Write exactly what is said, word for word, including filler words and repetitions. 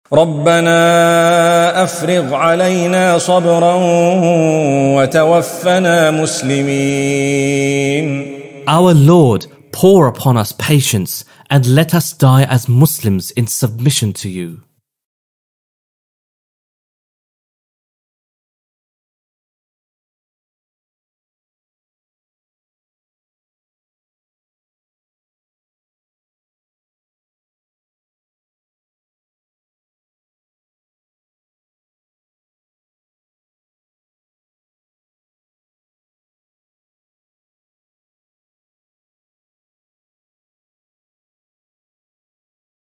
ربنا أفرغ علينا صبرا وتوفنا مسلمين. Our Lord, pour upon us patience and let us die as Muslims in submission to you.